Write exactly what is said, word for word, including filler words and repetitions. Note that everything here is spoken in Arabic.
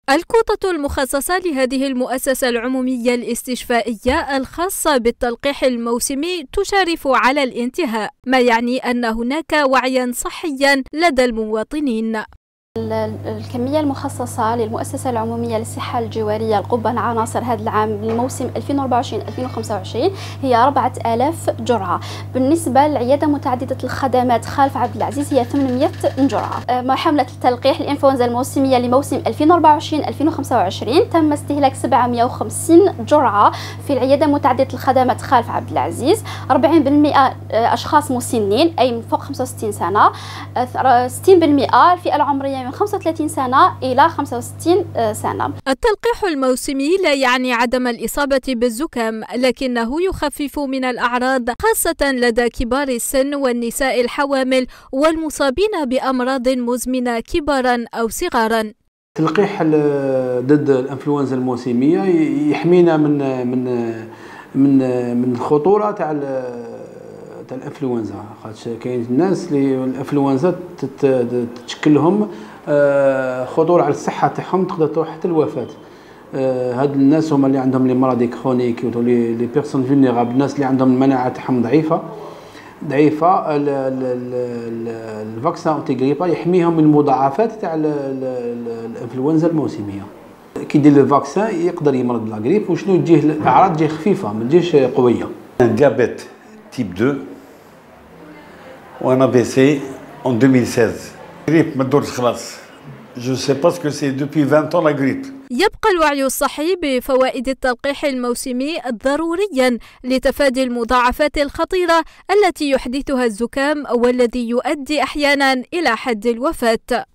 الكوطة المخصصة لهذه المؤسسة العمومية الاستشفائية الخاصة بالتلقيح الموسمي تشارف على الانتهاء، ما يعني أن هناك وعيا صحيا لدى المواطنين. الكمية المخصصة للمؤسسة العمومية للصحة الجوارية القبة عناصر هذا العام للموسم ألفين وأربعة وعشرين ألفين وخمسة وعشرين هي أربعة آلاف جرعة. بالنسبة للعيادة متعددة الخدمات خالف عبد العزيز هي ثمانمئة جرعة. حملة التلقيح الإنفلونزا الموسمية لموسم ألفين وأربعة وعشرين ألفين وخمسة وعشرين تم استهلاك سبعمئة وخمسين جرعة في العيادة متعددة الخدمات خالف عبد العزيز. أربعين بالمئة أشخاص مسنين أي من فوق خمسة وستين سنة، ستين بالمئة الفئة العمرية من خمسة وثلاثين سنة إلى خمسة وستين سنة. التلقيح الموسمي لا يعني عدم الإصابة بالزكام، لكنه يخفف من الأعراض خاصة لدى كبار السن والنساء الحوامل والمصابين بأمراض مزمنة كبارا أو صغارا. التلقيح ضد الانفلونزا الموسمية يحمينا من من من من الخطورة تاع تاع الانفلونزا، خاطش كاين الناس اللي الانفلونزا تتشكل لهم خطوره على الصحه تاعهم، تقدر تروح حتى الوفاه. هاد الناس هما اللي عندهم لي مرض كرونيك ولي لي بيرسون فولنيرابل، الناس اللي عندهم المناعه تاعهم ضعيفه ضعيفه الفاكسان انتي غريبا يحميهم من المضاعفات تاع الانفلونزا الموسميه. كي يدير الفاكسان يقدر يمرض لا غريب، وشنو تجيه الاعراض تجيه خفيفه ما تجيش قويه. ديابيت تيب deux وانا بي سي en deux mille seize. غريب ما تدورش خلاص. Je sais pas ce que c'est depuis vingt ans la grippe. يبقى الوعي الصحي بفوائد التلقيح الموسمي ضروريا لتفادي المضاعفات الخطيرة التي يحدثها الزكام والذي يؤدي أحيانا إلى حد الوفاة.